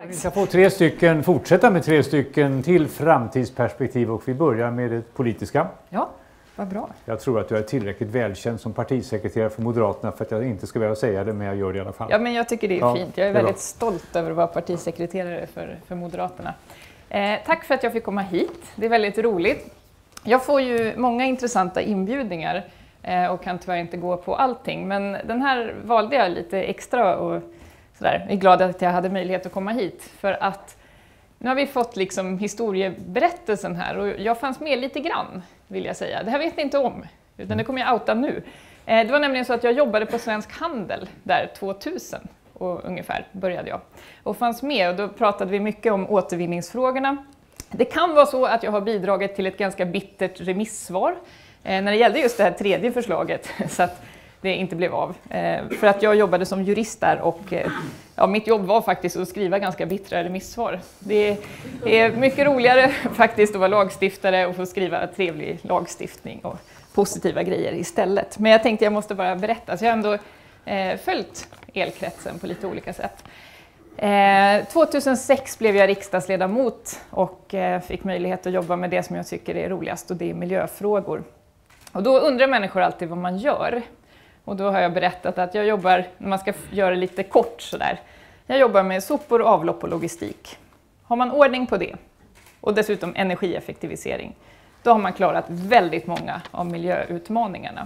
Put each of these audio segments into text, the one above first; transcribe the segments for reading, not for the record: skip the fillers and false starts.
Vi ska få fortsätta med 3 stycken till framtidsperspektiv och vi börjar med det politiska. Ja, vad bra. Jag tror att du är tillräckligt välkänd som partisekreterare för Moderaterna för att jag inte ska behöva säga det, men jag gör det i alla fall. Ja, men jag tycker det är fint. Jag är väldigt stolt över att vara partisekreterare för Moderaterna. Tack för att jag fick komma hit. Det är väldigt roligt. Jag får ju många intressanta inbjudningar och kan tyvärr inte gå på allting, men den här valde jag lite extra och sådär. Jag är glad att jag hade möjlighet att komma hit för att nu har vi fått liksom historieberättelsen här och jag fanns med lite grann, vill jag säga. Det här vet ni inte om, utan det kommer jag outa nu. Det var nämligen så att jag jobbade på Svensk Handel där 2000 och ungefär började jag. Och fanns med och då pratade vi mycket om återvinningsfrågorna. Det kan vara så att jag har bidragit till ett ganska bittert remissvar när det gällde just det här 3:e förslaget så att det inte blev av. För att jag jobbade som jurist där och mitt jobb var faktiskt att skriva ganska bittra remissvar. Det är mycket roligare faktiskt att vara lagstiftare och få skriva trevlig lagstiftning och positiva grejer istället. Men jag tänkte jag måste bara berätta, så jag har ändå följt elkretsen på lite olika sätt. 2006 blev jag riksdagsledamot och fick möjlighet att jobba med det som jag tycker är roligast och det är miljöfrågor. Och då undrar människor alltid vad man gör. Och då har jag berättat att jag jobbar, när man ska göra det lite kort sådär, jag jobbar med sopor, avlopp och logistik. Har man ordning på det och dessutom energieffektivisering, då har man klarat väldigt många av miljöutmaningarna.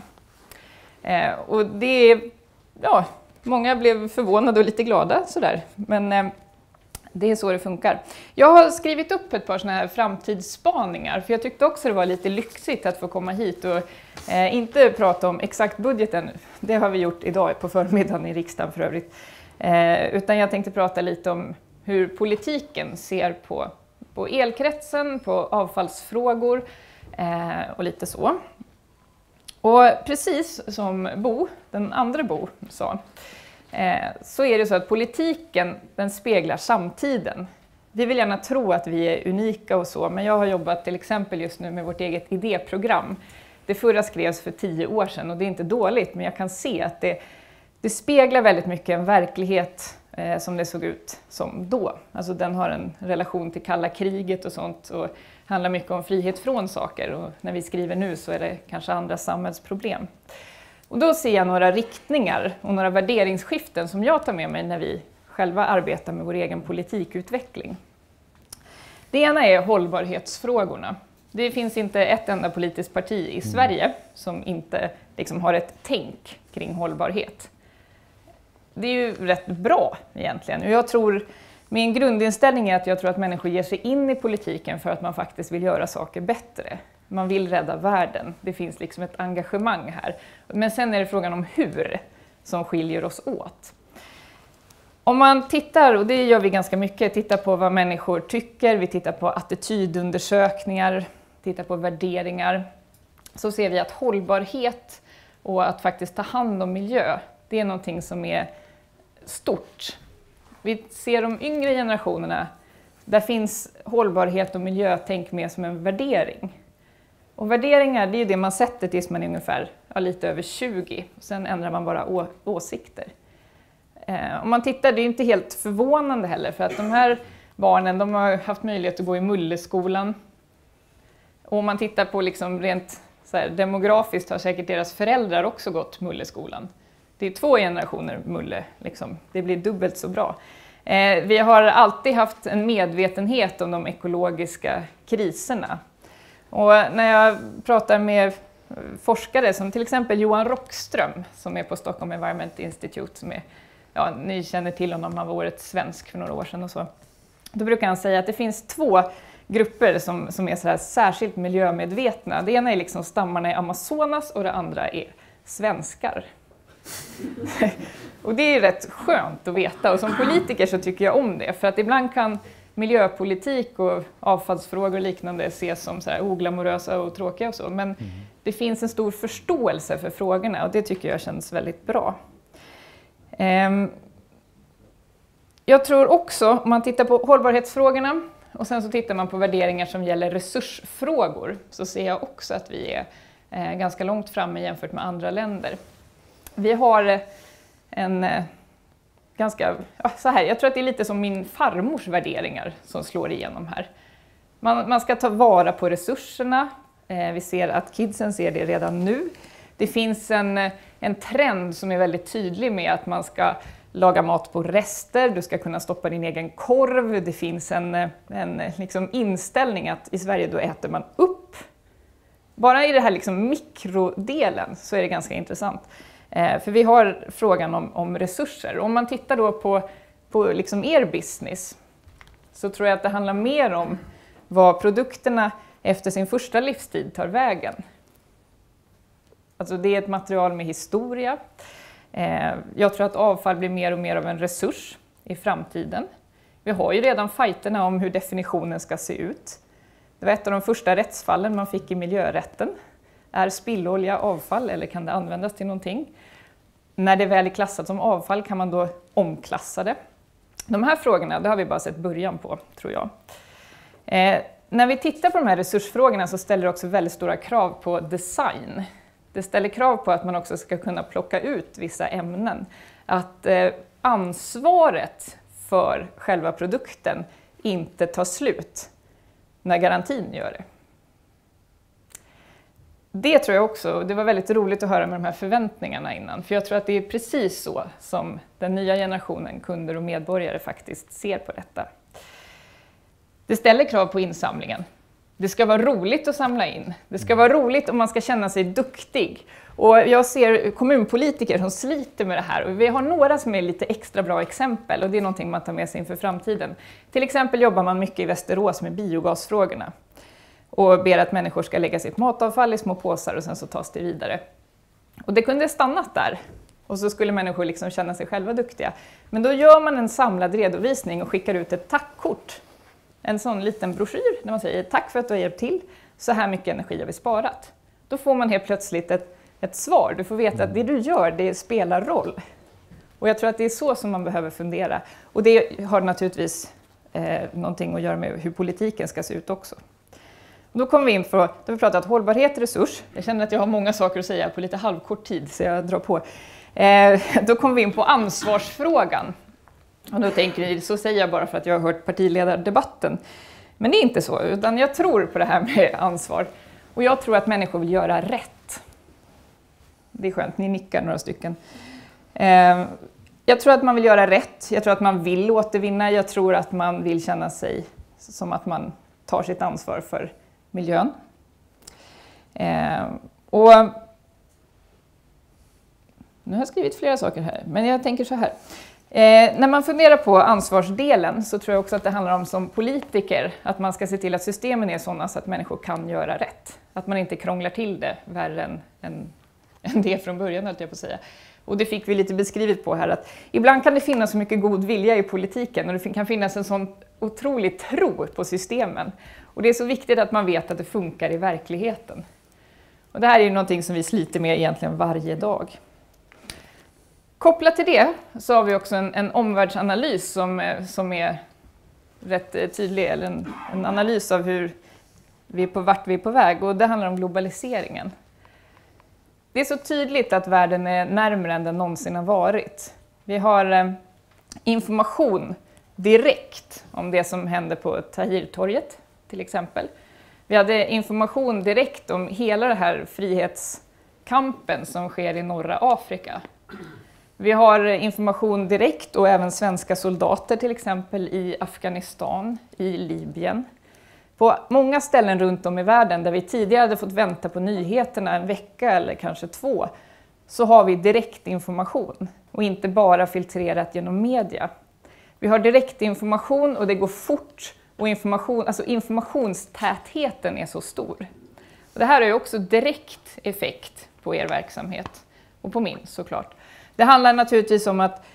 Och det är, många blev förvånade och lite glada sådär, men det är så det funkar. Jag har skrivit upp ett par såna här framtidsspaningar för jag tyckte också det var lite lyxigt att få komma hit och inte prata om exakt budgeten. Det har vi gjort idag på förmiddagen i riksdagen för övrigt. Utan jag tänkte prata lite om hur politiken ser på elkretsen, på avfallsfrågor och lite så. Och precis som Bo, den andra Bo, sa, så är det så att politiken, den speglar samtiden. Vi vill gärna tro att vi är unika och så, men jag har jobbat till exempel just nu med vårt eget idéprogram. Det förra skrevs för 10 år sedan och det är inte dåligt, men jag kan se att det speglar väldigt mycket en verklighet som det såg ut som då. Alltså den har en relation till kalla kriget och sånt och handlar mycket om frihet från saker och när vi skriver nu så är det kanske andra samhällsproblem. Och då ser jag några riktningar och några värderingsskiften som jag tar med mig när vi själva arbetar med vår egen politikutveckling. Det ena är hållbarhetsfrågorna. Det finns inte ett enda politiskt parti i Sverige som inte liksom har ett tänk kring hållbarhet. Det är ju rätt bra egentligen. Och jag tror, min grundinställning är att jag tror att människor ger sig in i politiken för att man faktiskt vill göra saker bättre. Man vill rädda världen. Det finns liksom ett engagemang här. Men sen är det frågan om hur som skiljer oss åt. Om man tittar, och det gör vi ganska mycket, tittar på vad människor tycker, vi tittar på attitydundersökningar, tittar på värderingar, så ser vi att hållbarhet och att faktiskt ta hand om miljö, det är någonting som är stort. Vi ser de yngre generationerna, där finns hållbarhet och miljötänk med som en värdering. Och värderingar, det är ju det man sätter tills man är ungefär lite över 20. Sen ändrar man bara åsikter. Om man tittar, det är inte helt förvånande heller, för att de här barnen, de har haft möjlighet att gå i Mulleskolan. Och om man tittar på liksom rent så här, demografiskt har säkert deras föräldrar också gått Mulleskolan. Det är 2 generationer Mulle, liksom. Det blir dubbelt så bra. Vi har alltid haft en medvetenhet om de ekologiska kriserna. Och när jag pratar med forskare som till exempel Johan Rockström som är på Stockholm Environment Institute, som är, ni känner till honom, han var årets svensk för några år sedan och så. Då brukar han säga att det finns 2 grupper som är så här särskilt miljömedvetna. Det ena är liksom stammarna i Amazonas och det andra är svenskar. Och det är rätt skönt att veta, och som politiker så tycker jag om det, för att ibland kan miljöpolitik och avfallsfrågor och liknande ses som så här oglamorösa och tråkiga och så, men det finns en stor förståelse för frågorna och det tycker jag känns väldigt bra. Jag tror också, om man tittar på hållbarhetsfrågorna och sen så tittar man på värderingar som gäller resursfrågor, så ser jag också att vi är ganska långt framme jämfört med andra länder. Vi har ganska, så här, jag tror att det är lite som min farmors värderingar som slår igenom här. Man ska ta vara på resurserna. Vi ser att kidsen ser det redan nu. Det finns en trend som är väldigt tydlig med att man ska laga mat på rester, du ska kunna stoppa din egen korv. Det finns en liksom inställning att i Sverige då äter man upp. Bara i det här liksom mikrodelen så är det ganska intressant. För vi har frågan om resurser. Om man tittar då på liksom er business så tror jag att det handlar mer om vad produkterna efter sin första livstid tar vägen. Alltså det är ett material med historia. Jag tror att avfall blir mer och mer av en resurs i framtiden. Vi har ju redan fighterna om hur definitionen ska se ut. Det var ett av de första rättsfallen man fick i miljörätten. Är spillolja avfall eller kan det användas till någonting? När det väl är klassat som avfall kan man då omklassa det. De här frågorna, det har vi bara sett början på, tror jag. När vi tittar på de här resursfrågorna så ställer det också väldigt stora krav på design. Det ställer krav på att man också ska kunna plocka ut vissa ämnen. Att ansvaret för själva produkten inte tar slut när garantin gör det. Det tror jag också, det var väldigt roligt att höra med de här förväntningarna innan. För jag tror att det är precis så som den nya generationen kunder och medborgare faktiskt ser på detta. Det ställer krav på insamlingen. Det ska vara roligt att samla in. Det ska vara roligt om man ska känna sig duktig. Och jag ser kommunpolitiker som sliter med det här. Och vi har några som är lite extra bra exempel och det är någonting man tar med sig inför framtiden. Till exempel jobbar man mycket i Västerås med biogasfrågorna. Och ber att människor ska lägga sitt matavfall i små påsar och sen så tas det vidare. Och det kunde stannat där. Och så skulle människor liksom känna sig själva duktiga. Men då gör man en samlad redovisning och skickar ut ett tackkort. En sån liten broschyr där man säger tack för att du har hjälpt till, så här mycket energi har vi sparat. Då får man helt plötsligt ett svar, du får veta att det du gör, det spelar roll. Och jag tror att det är så som man behöver fundera. Och det har naturligtvis någonting att göra med hur politiken ska se ut också. Och då kommer vi in på, då har vi pratat hållbarhet, resurs. Jag känner att jag har många saker att säga på lite halvkort tid så jag drar på. Då kommer vi in på ansvarsfrågan. Och då tänker ni, så säger jag bara för att jag har hört partiledardebatten. Men det är inte så, utan jag tror på det här med ansvar. Och jag tror att människor vill göra rätt. Det är skönt, ni nickar några stycken. Jag tror att man vill göra rätt, jag tror att man vill återvinna, jag tror att man vill känna sig som att man tar sitt ansvar för miljön. Och nu har jag skrivit flera saker här, men jag tänker så här. När man funderar på ansvarsdelen så tror jag också att det handlar om som politiker att man ska se till att systemen är sådana så att människor kan göra rätt. Att man inte krånglar till det värre än det från början, höll jag på att säga. Och det fick vi lite beskrivet på här att ibland kan det finnas så mycket god vilja i politiken och det kan finnas en sån otrolig tro på systemen. Och det är så viktigt att man vet att det funkar i verkligheten. Och det här är ju någonting som vi sliter med egentligen varje dag. Kopplat till det så har vi också en omvärldsanalys som är rätt tydlig, eller en analys av hur vart vi är på väg, och det handlar om globaliseringen. Det är så tydligt att världen är närmare än den någonsin har varit. Vi har information direkt om det som händer på Tahrirtorget till exempel. Vi hade information direkt om hela den här frihetskampen som sker i norra Afrika. Vi har information direkt och även svenska soldater till exempel i Afghanistan, i Libyen. På många ställen runt om i världen där vi tidigare hade fått vänta på nyheterna en vecka eller kanske 2, så har vi direkt information och inte bara filtrerat genom media. Vi har direkt information och det går fort och informationstätheten är så stor. Och det här har ju också direkt effekt på er verksamhet och på min såklart. Det handlar naturligtvis om att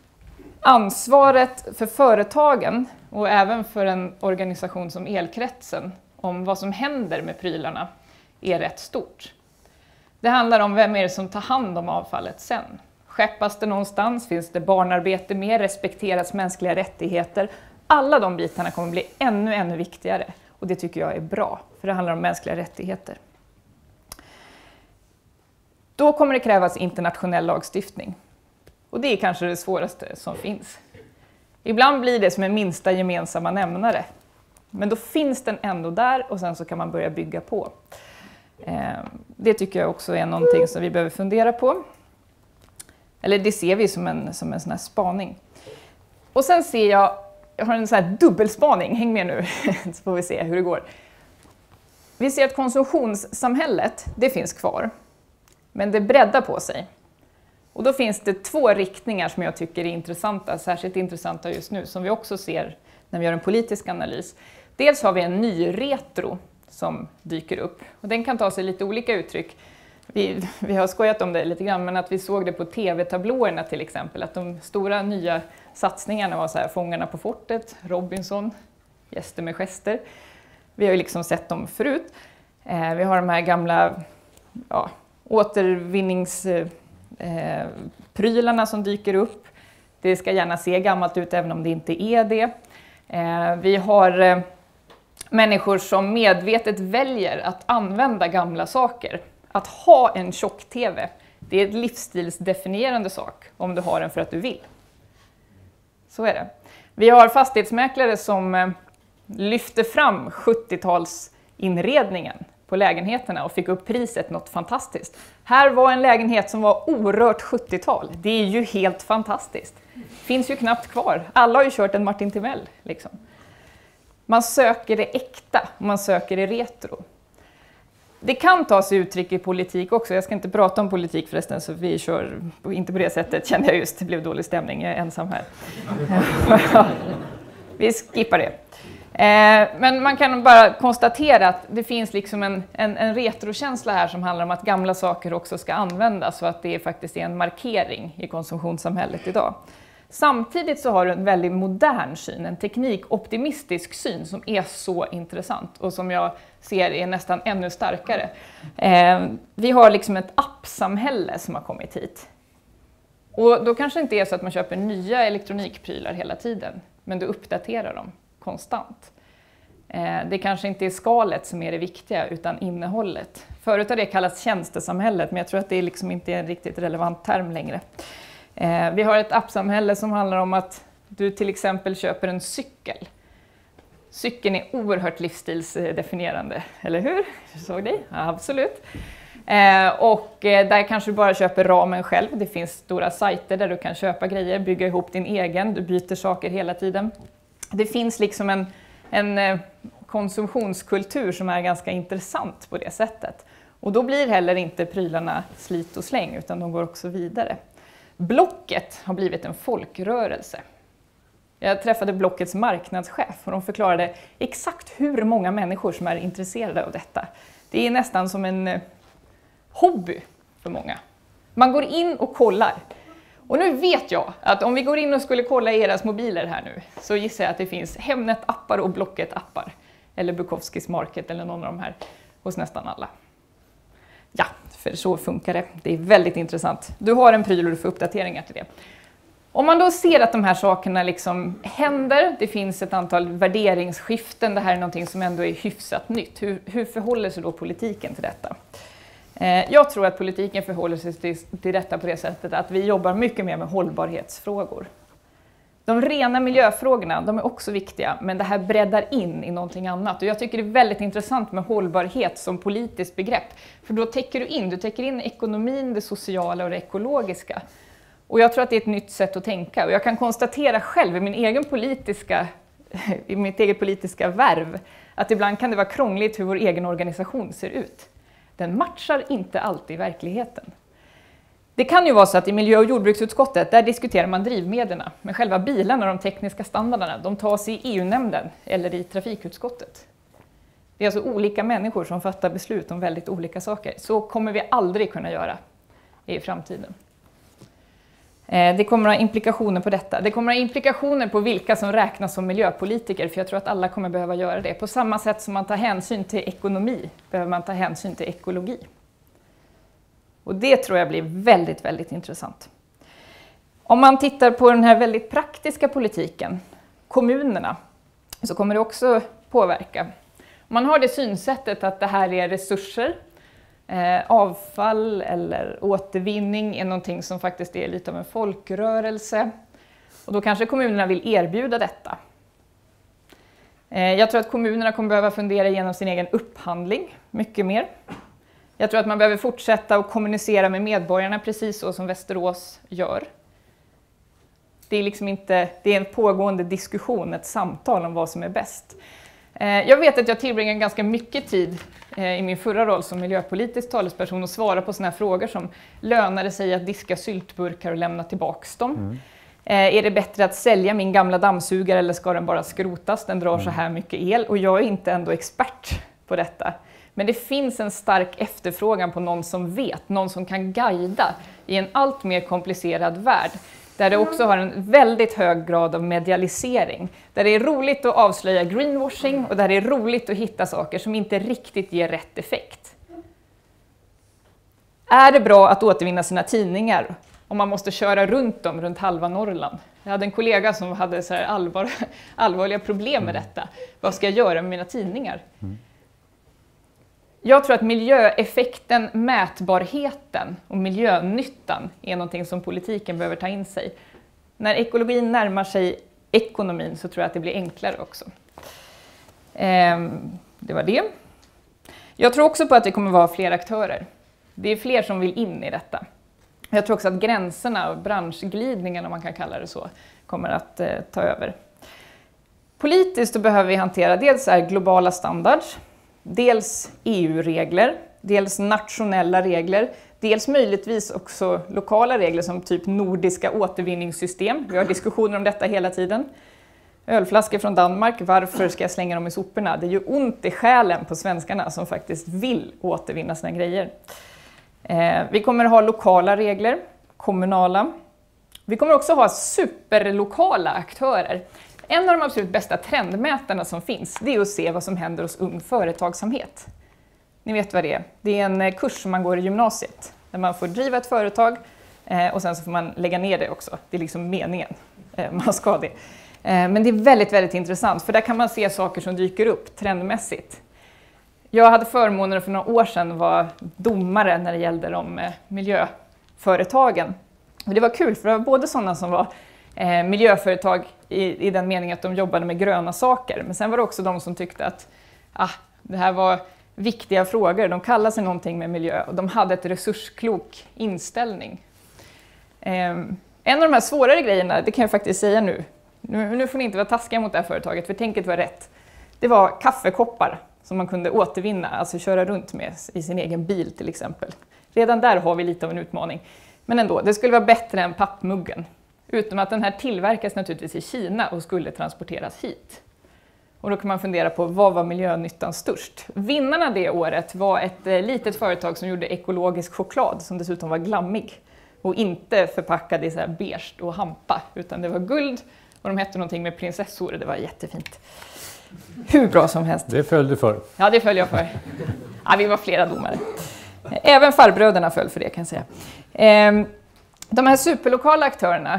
ansvaret för företagen och även för en organisation som Elkretsen om vad som händer med prylarna är rätt stort. Det handlar om vem är det som tar hand om avfallet sen. Skeppas det någonstans? Finns det barnarbete med? Respekteras mänskliga rättigheter? Alla de bitarna kommer bli ännu viktigare. Och det tycker jag är bra, för det handlar om mänskliga rättigheter. Då kommer det krävas internationell lagstiftning. Och det är kanske det svåraste som finns. Ibland blir det som en minsta gemensamma nämnare. Men då finns den ändå där och sen så kan man börja bygga på. Det tycker jag också är någonting som vi behöver fundera på. Eller det ser vi som en sån här spaning. Och sen ser jag har en sån här dubbelspaning, häng med nu så får vi se hur det går. Vi ser att konsumtionssamhället, det finns kvar. Men det breddar på sig. Och då finns det 2 riktningar som jag tycker är intressanta, särskilt intressanta just nu, som vi också ser när vi gör en politisk analys. Dels har vi en ny retro som dyker upp. Och den kan ta sig lite olika uttryck. Vi har skojat om det lite grann, men att vi såg det på tv-tablåerna till exempel. Att de stora nya satsningarna var så här, Fångarna på fortet, Robinson, Gäster med gester. Vi har ju liksom sett dem förut. Vi har de här gamla återvinningsprylarna som dyker upp. Det ska gärna se gammalt ut även om det inte är det. Vi har människor som medvetet väljer att använda gamla saker. Att ha en tjock-tv, det är ett livsstilsdefinierande sak om du har den för att du vill. Så är det. Vi har fastighetsmäklare som lyfter fram 70-talsinredningen på lägenheterna och fick upp priset något fantastiskt. Här var en lägenhet som var orört 70-tal. Det är ju helt fantastiskt. Finns ju knappt kvar. Alla har ju kört en Martin Timell. Liksom. Man söker det äkta, man söker det retro. Det kan ta sig uttryck i politik också. Jag ska inte prata om politik förresten, så vi kör inte på det sättet, kände jag just. Det blev dålig stämning, jag är ensam här. Vi skippar det. Men man kan bara konstatera att det finns liksom en retrokänsla här som handlar om att gamla saker också ska användas och att det faktiskt är en markering i konsumtionssamhället idag. Samtidigt så har du en väldigt modern syn, en teknikoptimistisk syn som är så intressant och som jag ser är nästan ännu starkare. Vi har liksom ett appsamhälle som har kommit hit. Och då kanske inte är så att man köper nya elektronikprylar hela tiden, men du uppdaterar dem konstant. Det kanske inte är skalet som är det viktiga utan innehållet. Förut har det kallats tjänstesamhället, men jag tror att det liksom inte är en riktigt relevant term längre. Vi har ett appsamhälle som handlar om att du till exempel köper en cykel. Cykeln är oerhört livsstilsdefinierande, eller hur? Såg ni? Ja, absolut. Och där kanske du bara köper ramen själv. Det finns stora sajter där du kan köpa grejer, bygga ihop din egen. Du byter saker hela tiden. Det finns liksom en konsumtionskultur som är ganska intressant på det sättet. Och då blir heller inte prylarna slit och släng, utan de går också vidare. Blocket har blivit en folkrörelse. Jag träffade Blockets marknadschef och de förklarade exakt hur många människor som är intresserade av detta. Det är nästan som en hobby för många. Man går in och kollar. Och nu vet jag att om vi går in och skulle kolla i era mobiler här nu så gissar jag att det finns Hemnet-appar och Blocket-appar. Eller Bukowskis Market eller någon av de här hos nästan alla. Ja, för så funkar det. Det är väldigt intressant. Du har en pryl och du får uppdateringar till det. Om man då ser att de här sakerna liksom händer, det finns ett antal värderingsskiften, det här är någonting som ändå är hyfsat nytt. Hur förhåller sig då politiken till detta? Jag tror att politiken förhåller sig till detta på det sättet att vi jobbar mycket mer med hållbarhetsfrågor. De rena miljöfrågorna, de är också viktiga, men det här breddar in i någonting annat. Och jag tycker det är väldigt intressant med hållbarhet som politiskt begrepp. För då täcker du täcker in ekonomin, det sociala och det ekologiska. Och jag tror att det är ett nytt sätt att tänka. Och jag kan konstatera själv i mitt eget politiska värv att ibland kan det vara krångligt hur vår egen organisation ser ut. Den matchar inte alltid verkligheten. Det kan ju vara så att i miljö- och jordbruksutskottet där diskuterar man drivmedlen, men själva bilarna och de tekniska standarderna de tas i EU-nämnden eller i trafikutskottet. Det är alltså olika människor som fattar beslut om väldigt olika saker. Så kommer vi aldrig kunna göra i framtiden. Det kommer att ha implikationer på detta. Det kommer att ha implikationer på vilka som räknas som miljöpolitiker, för jag tror att alla kommer behöva göra det. På samma sätt som man tar hänsyn till ekonomi behöver man ta hänsyn till ekologi. Och det tror jag blir väldigt, väldigt intressant. Om man tittar på den här väldigt praktiska politiken, kommunerna, så kommer det också påverka. Om man har det synsättet att det här är resurser Avfall eller återvinning är någonting som faktiskt är lite av en folkrörelse. Och då kanske kommunerna vill erbjuda detta. Jag tror att kommunerna kommer behöva fundera igenom sin egen upphandling mycket mer. Jag tror att man behöver fortsätta att kommunicera med medborgarna precis så som Västerås gör. Det är liksom inte, det är en pågående diskussion, ett samtal om vad som är bäst. Jag vet att jag tillbringar ganska mycket tid i min förra roll som miljöpolitisk talesperson och svara på sådana här frågor som lönar det sig att diska syltburkar och lämna tillbaks dem? Är det bättre att sälja min gamla dammsugare eller ska den bara skrotas? Den drar så här mycket el och jag är inte ändå expert på detta. Men det finns en stark efterfrågan på någon som vet, någon som kan guida i en allt mer komplicerad värld. Där det också har en väldigt hög grad av medialisering. Där det är roligt att avslöja greenwashing och där det är roligt att hitta saker som inte riktigt ger rätt effekt. Är det bra att återvinna sina tidningar om man måste köra runt dem runt halva Norrland? Jag hade en kollega som hade så här allvarliga problem med detta. Vad ska jag göra med mina tidningar? Jag tror att miljöeffekten, mätbarheten och miljönyttan är någonting som politiken behöver ta in sig. När ekologin närmar sig ekonomin så tror jag att det blir enklare också. Det var det. Jag tror också på att det kommer vara fler aktörer. Det är fler som vill in i detta. Jag tror också att gränserna och branschglidningen, om man kan kalla det så, kommer att ta över. Politiskt så behöver vi hantera dels globala standards, dels EU-regler, dels nationella regler, dels möjligtvis också lokala regler som typ nordiska återvinningssystem. Vi har diskussioner om detta hela tiden. Ölflaskor från Danmark, varför ska jag slänga dem i soporna? Det är ju ont i själen på svenskarna som faktiskt vill återvinna sina grejer. Vi kommer att ha lokala regler, kommunala. Vi kommer också ha superlokala aktörer. En av de absolut bästa trendmätarna som finns, det är att se vad som händer hos ung företagsamhet. Ni vet vad det är. Det är en kurs som man går i gymnasiet. Där man får driva ett företag och sen så får man lägga ner det också. Det är liksom meningen. Man ska det. Men det är väldigt, väldigt intressant. För där kan man se saker som dyker upp trendmässigt. Jag hade förmånen för några år sedan vara domare när det gällde de miljöföretagen. Och det var kul för det var både sådana som var miljöföretag i den meningen att de jobbade med gröna saker. Men sen var det också de som tyckte att det här var viktiga frågor. De kallade sig någonting med miljö och de hade ett resursklok inställning. En av de här svårare grejerna, det kan jag faktiskt säga nu. Nu får ni inte vara taskiga mot det här företaget för tänket var rätt. Det var kaffekoppar som man kunde återvinna, alltså köra runt med i sin egen bil till exempel. Redan där har vi lite av en utmaning. Men ändå, det skulle vara bättre än pappmuggen. Utom att den här tillverkas naturligtvis i Kina och skulle transporteras hit. Och då kan man fundera på vad var miljönyttan störst? Vinnarna det året var ett litet företag som gjorde ekologisk choklad som dessutom var glammig. Och inte förpackad i så här beige och hampa, utan det var guld och de hette någonting med prinsessor. Det var jättefint. Hur bra som helst. Det föll du för. Ja, det föll jag för. Ja, vi var flera domare. Även farbröderna föll för det kan jag säga. De här superlokala aktörerna,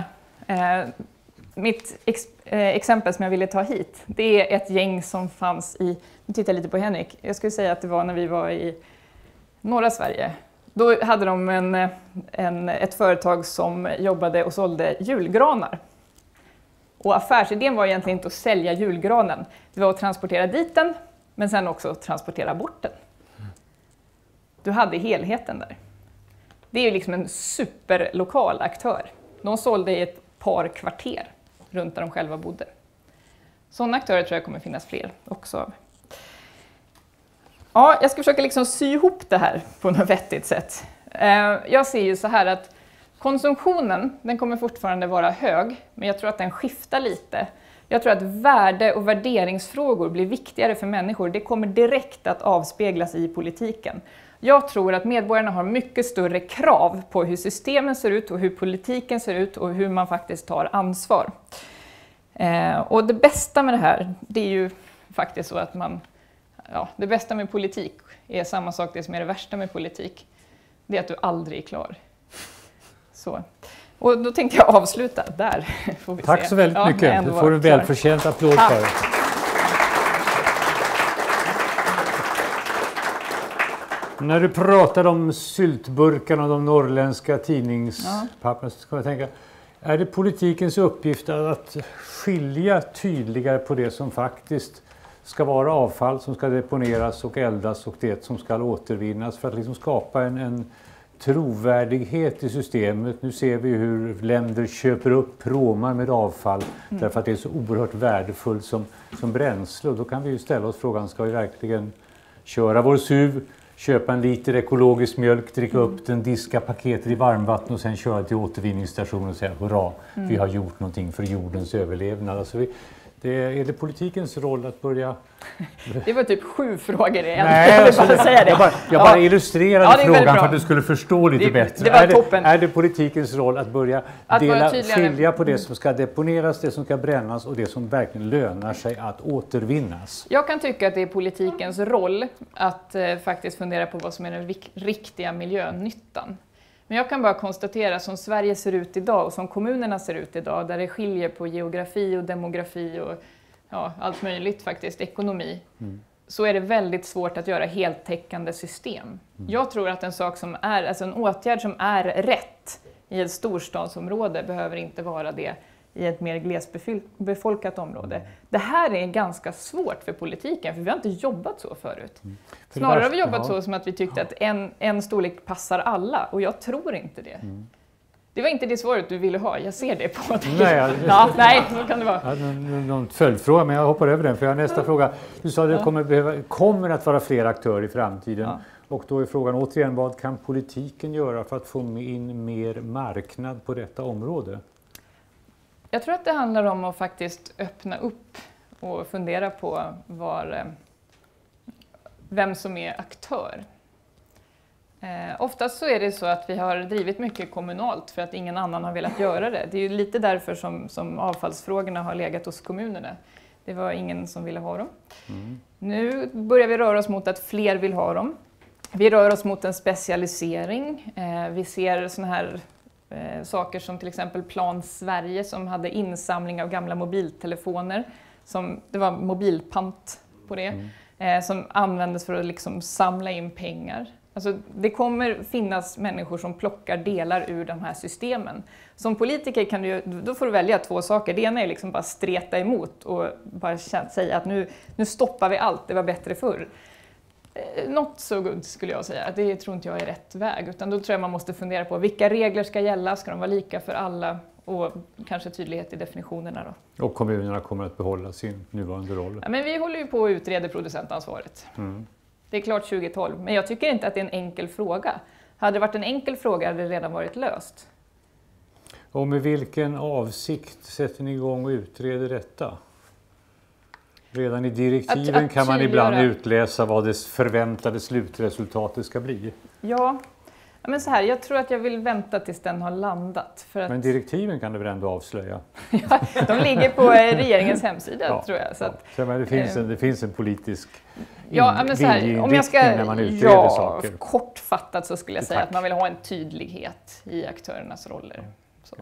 mitt exempel som jag ville ta hit, det är ett gäng som fanns i, nu tittar jag lite på Henrik, jag skulle säga att det var när vi var i norra Sverige. Då hade de ett företag som jobbade och sålde julgranar. Och affärsidén var egentligen inte att sälja julgranen, det var att transportera dit den, men sen också att transportera bort den. Du hade helheten där. Det är ju liksom en superlokal aktör. De sålde i ett par kvarter runt där de själva bodde. Sådana aktörer tror jag kommer finnas fler också. Ja, jag ska försöka liksom sy ihop det här på något vettigt sätt. Jag ser ju så här att konsumtionen, den kommer fortfarande vara hög, men jag tror att den skiftar lite. Jag tror att värde- och värderingsfrågor blir viktigare för människor. Det kommer direkt att avspeglas i politiken. Jag tror att medborgarna har mycket större krav på hur systemen ser ut och hur politiken ser ut och hur man faktiskt tar ansvar. Och det bästa med det här, det är ju faktiskt så att det bästa med politik är samma sak det som är det värsta med politik. Det är att du aldrig är klar. Så. Och då tänkte jag avsluta där. Får vi Tack se. så väldigt mycket. Du får en välförtjänt applåd för. När du pratar om syltburkarna och de norrländska tidningspapperna så ska jag tänka, är det politikens uppgift att skilja tydligare på det som faktiskt ska vara avfall som ska deponeras och eldas och det som ska återvinnas för att liksom skapa en trovärdighet i systemet? Nu ser vi hur länder köper upp pråmar med avfall därför att det är så oerhört värdefullt som bränsle. Och då kan vi ju ställa oss frågan, ska vi verkligen köra vår SUV, köpa en liter ekologisk mjölk, dricka upp den, diska paketet i varmvatten och sen köra till återvinningsstationen och säga hurra, vi har gjort någonting för jordens överlevnad. Alltså är det politikens roll att börja... Det var typ 7 frågor igen. Nej, jag bara illustrerade frågan för att du skulle förstå lite bättre. Det var toppen. Är det politikens roll att börja skilja på det som ska deponeras, det som ska brännas och det som verkligen lönar sig att återvinnas? Jag kan tycka att det är politikens roll att faktiskt fundera på vad som är den riktiga miljönyttan. Men jag kan bara konstatera som Sverige ser ut idag och som kommunerna ser ut idag, där det skiljer på geografi och demografi och allt möjligt faktiskt, ekonomi, så är det väldigt svårt att göra heltäckande system. Jag tror att en åtgärd som är rätt i ett storstadsområde behöver inte vara det i ett mer glesbefolkat område. Det här är ganska svårt för politiken, för vi har inte jobbat så förut. Snarare har vi jobbat så som att vi tyckte att en storlek passar alla, och jag tror inte det. Det var inte det svaret du ville ha, jag ser det på dig. Nej, så kan det vara. Någon följdfråga, men jag hoppar över den, för jag har nästa fråga. Du sa att det kommer att vara fler aktörer i framtiden. Ja. Och då är frågan återigen, vad kan politiken göra för att få in mer marknad på detta område? Jag tror att det handlar om att faktiskt öppna upp och fundera på vem som är aktör. Oftast så är det så att vi har drivit mycket kommunalt för att ingen annan har velat göra det. Det är ju lite därför som avfallsfrågorna har legat hos kommunerna. Det var ingen som ville ha dem. Nu börjar vi röra oss mot att fler vill ha dem. Vi rör oss mot en specialisering. Vi ser såna här saker som till exempel Plan Sverige som hade insamling av gamla mobiltelefoner. Det var mobilpant på det. Som användes för att liksom samla in pengar. Alltså, det kommer finnas människor som plockar delar ur de här systemen. Som politiker då får du välja 2 saker. Det ena är liksom bara streta emot och bara säga att nu stoppar vi allt, det var bättre förr. Not so good skulle jag säga. Det tror inte jag är rätt väg. Utan då tror jag man måste fundera på vilka regler ska gälla, ska de vara lika för alla? Och kanske tydlighet i definitionerna då. Och kommunerna kommer att behålla sin nuvarande roll? Ja, men vi håller ju på att utreda producentansvaret. Det är klart 2012, men jag tycker inte att det är en enkel fråga. Hade det varit en enkel fråga hade det redan varit löst. Och med vilken avsikt sätter ni igång och utreder detta? Redan i direktiven kan man ibland utläsa vad det förväntade slutresultatet ska bli. Ja, men så här, jag tror att jag vill vänta tills den har landat. Men direktiven kan du väl ändå avslöja? Ja, de ligger på regeringens hemsida tror jag. Så att, men det finns en politisk men så här, om jag ska när man utreder saker. Kortfattat så skulle jag säga att man vill ha en tydlighet i aktörernas roller. Så.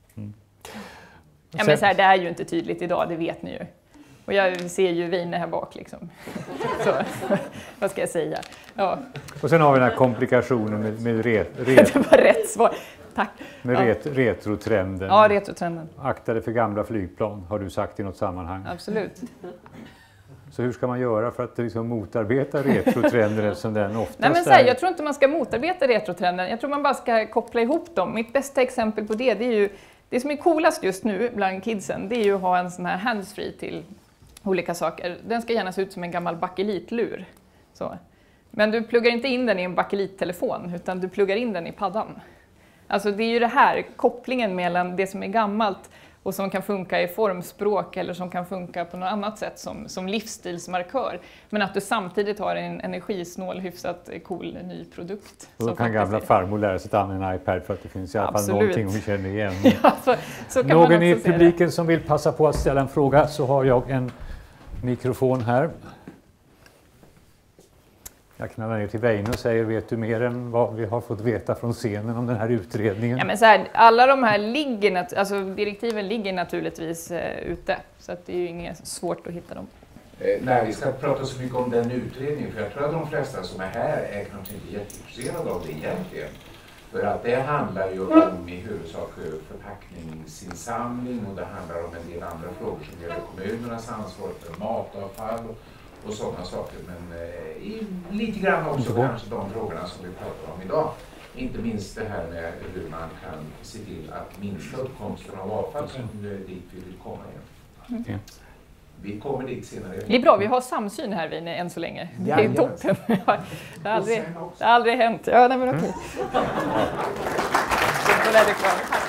Men så här, det är ju inte tydligt idag, det vet ni ju. Och jag ser ju viner här bak liksom. Så, vad ska jag säga? Ja. Och sen har vi den här komplikationen med det var rätt svar. Tack. Med retrotrenden. Ja, retrotrenden. Akta dig för gamla flygplan, har du sagt i något sammanhang. Absolut. Så hur ska man göra för att liksom motarbeta retrotrenden eftersom den oftast Jag tror inte man ska motarbeta retrotrenden. Jag tror man bara ska koppla ihop dem. Mitt bästa exempel på det är ju det som är coolast just nu bland kidsen, det är ju att ha en sån här handsfree till olika saker. Den ska gärna se ut som en gammal bakelitlur. Så. Men du pluggar inte in den i en bakelittelefon utan du pluggar in den i paddan. Alltså det är ju det här, kopplingen mellan det som är gammalt och som kan funka i formspråk eller som kan funka på något annat sätt som livsstilsmarkör. Men att du samtidigt har en energisnål, hyfsat cool ny produkt. Och då kan gamla farmor lära sig att använda en iPad för att det finns i alla fall någonting hon känner igen. Ja, så kan någon i publiken som vill passa på att ställa en fråga så har jag en mikrofon här. Jag knallar ner till Väinö och säger, vet du mer än vad vi har fått veta från scenen om den här utredningen? Ja, men så här, alla de här direktiven ligger naturligtvis ute, så att det är ju inget svårt att hitta dem. när vi ska prata så mycket om den utredningen, för jag tror att de flesta som är här är kanske inte jätteintresserade av det egentligen. För att det handlar ju om i huvudsak förpackningsinsamling och det handlar om en del andra frågor som gäller kommunernas ansvar för matavfall och sådana saker. Men lite grann också kanske de frågorna som vi pratar om idag. Inte minst det här med hur man kan se till att minska uppkomsten av avfall som dit vi vill komma igen. Mm. Vi kommer dit senare. Det är bra, vi har samsyn här Vine än så länge. Det är toppen. Det har aldrig hänt. Ja, nej men okej. Så där är det kvar.